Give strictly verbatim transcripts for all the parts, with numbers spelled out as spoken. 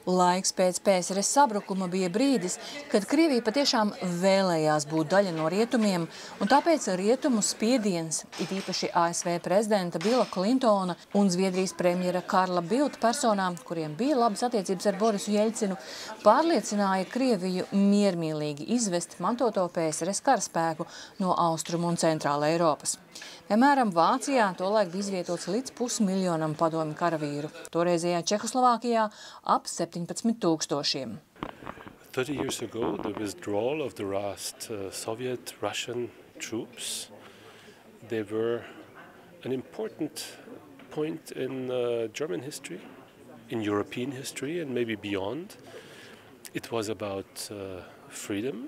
Laiks pēc P S R S sabrukuma bija brīdis, kad Krievija patiešām vēlējās būt daļa no rietumiem, un tāpēc rietumu spiediens, it īpaši A S V prezidenta Billa Klintona un Zviedrijas premjera Karla Bildta personām, kuriem bija labas attiecības ar Borisu Jeļcinu, pārliecināja Krieviju miermīlīgi izvest mantoto P S R S karaspēku no Austrumu un Centrāla Eiropas. Piemēram, Vācijā tolaik bija izvietots līdz pusmiljonam padomju karavīru, toreizējā Čehoslovākijā ap septiņpadsmit tūkstošiem. thirty years ago, the withdrawal of the last uh, Soviet Russian troops, they were an important point in uh, German history, in European history, and maybe beyond. It was about uh, freedom.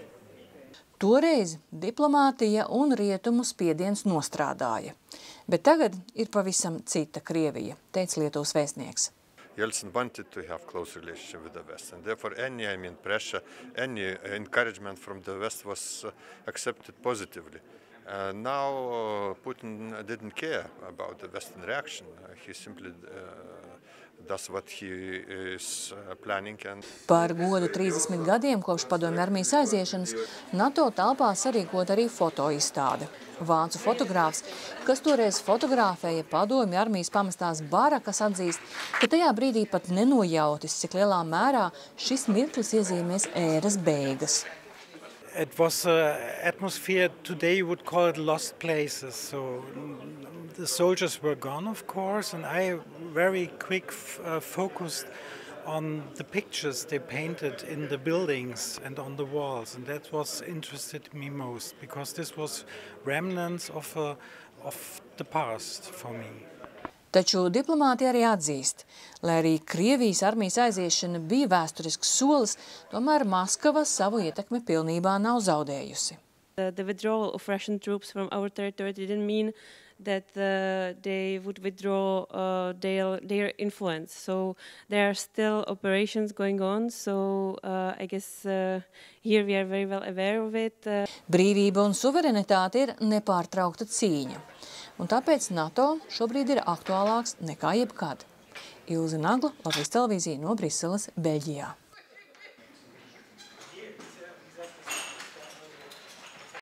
Toreiz diplomātija un rietumu spiediens nostrādāja. Bet tagad ir pavisam cita Krievija, teica Lietuvas vēstnieks. Yeltsin wanted to have close relationship with the West, and therefore any, I mean, pressure, any encouragement from the West was uh, accepted positively. Uh, now uh, Putin didn't care about the Western reaction. Uh, he simply uh, does what he is uh, planning. And... Par godu trīsdesmit gadiem kopš padomju armijas aiziešanas NATO telpā sarīkot arī fotoizstāde. Vācu fotogrāfs, kas toreiz fotografēja padomju armijas pamestās barakas, atzīst, ka tajā brīdī pat nenojautis, cik lielā mērā šis mirklis iezīmēs ēras beigas. It was an atmosphere, today you would call it lost places. So the soldiers were gone, of course, and I very quick uh, focused on the pictures they painted in the buildings and on the walls, and that was interested me most, because this was remnants of, a, of the past for me. Taču diplomāti arī atzīst, lai arī Krievijas armijas aiziešana bija vēsturisks solis, tomēr Maskava savu ietekmi pilnībā nav zaudējusi. The, the withdrawal of Russian troops from our territory didn't mean that uh, they would withdraw uh, their, their influence. So there are still operations going on, so uh, I guess uh, here we are very well aware of it. Uh. Brīvība un suverenitāte ir nepārtraukta cīņa, un tāpēc NATO šobrīd ir aktuālāks nekā jebkad. Ilze Nagla, Latvijas televīzija no Briseles, Beļģijā.